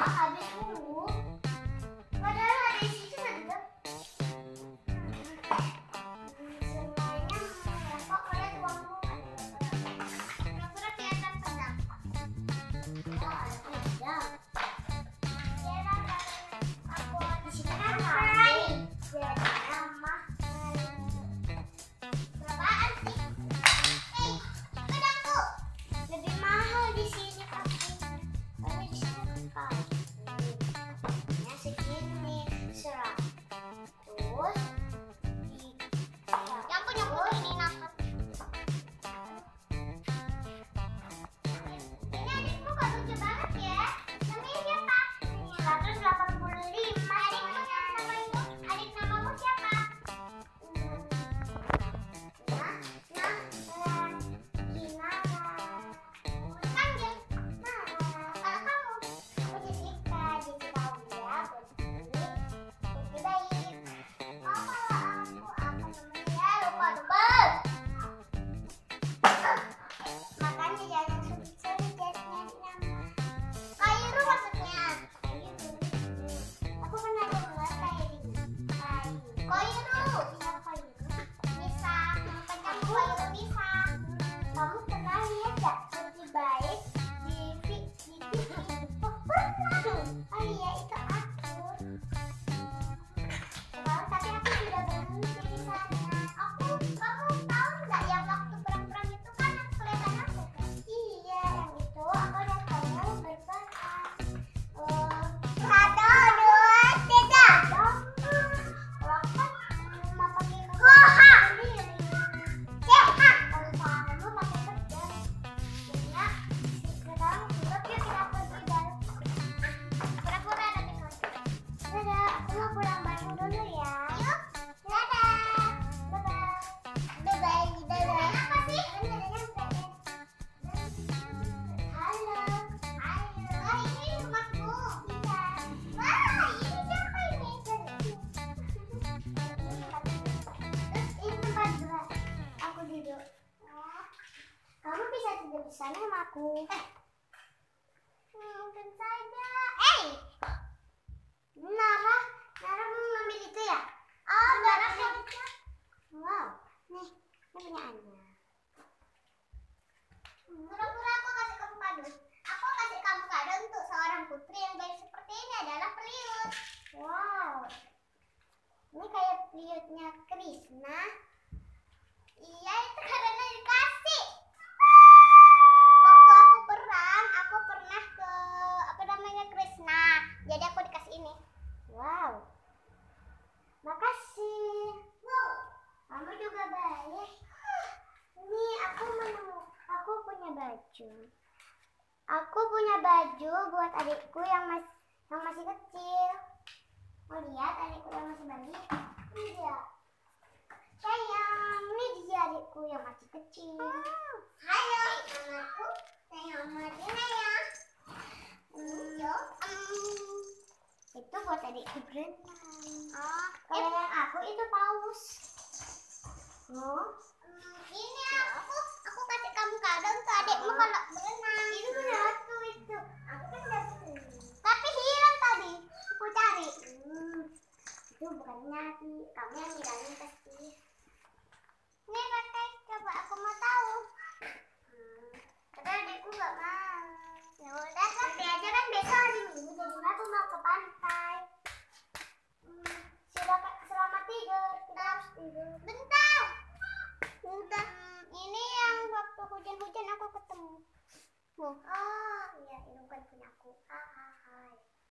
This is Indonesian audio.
habis dulu. Padahal ada di situ ada. Semuanya kok kalian uangmu pura-pura kelihatan pedang. Oh, ada pedang. Aku di sini kan main. Nama berapaan sih? Pedangku lebih mahal di sini pasti. Tapi di sini kan harganya segini 100. Yang punya putri ini nakal. Ini adikmu kok lucu banget ya. Namanya siapa? 185. Adik namamu siapa? Makanya jangan sulit-sulit jadi nyari nama. Kairu maksudnya. Aku pernah dengar Kairu. Bisa Kairu. Bisa. Panjang Kairu bisa. Kamu pernah lihat gak Suci Baik di TV? Oh, pernah. Oh iya, itu aku. Tapi aku sudah berhenti di sana. Kamu tahu nggak yang waktu perang-perang itu kan yang kelihatan aku kan? Iya, yang itu aku lihat kamu berperang. Satu, dua, tiga. Kalau aku kan cuma pakai koha sendiri. Kalau kamu pakai pedang. Jadinya sekarang juga kita pergi balik. Pura-pura nanti kamu. Dadah, aku mau pulang bareng dulu ya. Yuk. Dadah. Bye-bye. Bye-bye. Dadah. Apa sih? Halo. Halo. Ini rumahku. Iya. Wah, ini siapa ini? Terus ini tempat dua. Aku duduk. Kamu bisa tidur di sana sama aku. Mungkin saja. Nara mau ngambil itu ya? Oh, Nara punya. Wow, nih, ini punya Anya. Pura-pura aku kasih kamu kado. Aku kasih kamu kado untuk seorang putri yang baik seperti ini adalah peliut. Wow, ini kayak peliutnya Krishna. Iya, itu karena dikasih. Waktu aku perang, aku pernah ke Krishna. Jadi aku dikasih ini. Wow. Makasih. Wow. Kamu juga baik. Ini aku punya baju. Aku punya baju buat adikku yang masih kecil. Mau lihat adikku yang masih bayi? Ini dia. Sayang, ini dia adikku yang masih kecil. Halo, namaku Sayang Marina ya. Itu buat adikku berenang. Kalau yang aku itu paus. Ini aku kasih kamu kado untuk adikmu kalau berenang. Itu punya aku itu. Aku kan dapat. Tapi hilang tadi. Aku cari. Itu bukan nyari. Kamu yang ngilangin pasti. Ini pakai. Coba aku mau tahu. Tapi adikku nggak mau. Ya udah, nanti aja kan besok hari Minggu. Jadi aku mau ke pantai. Selamat tidur. Kita harus tidur. Bentar. Udah. Ini yang waktu hujan-hujan aku ketemu. Oh, iya, ini bukan punya aku.